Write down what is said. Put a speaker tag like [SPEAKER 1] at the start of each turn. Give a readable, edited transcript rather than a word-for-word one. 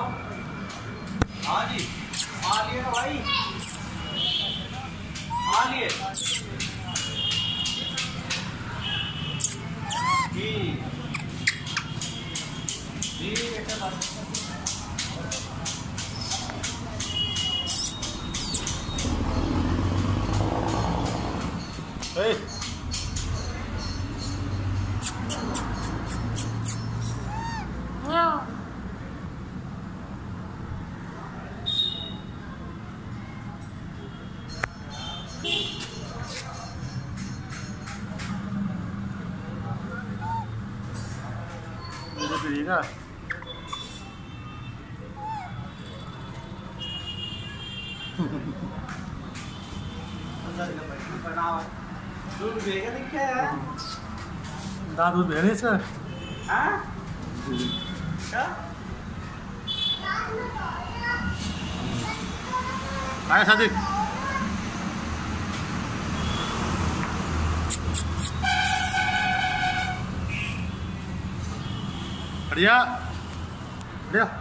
[SPEAKER 1] हाँ जी, आ लिए ना भाई, आ लिए जी बेटा। Hey.
[SPEAKER 2] Meow.
[SPEAKER 3] Ini dah.
[SPEAKER 1] दूध भेगा दिख क्या है?
[SPEAKER 3] दांत दूध भेजने से?
[SPEAKER 1] हाँ? क्या?
[SPEAKER 3] आया सादिक। बढ़िया, बढ़िया।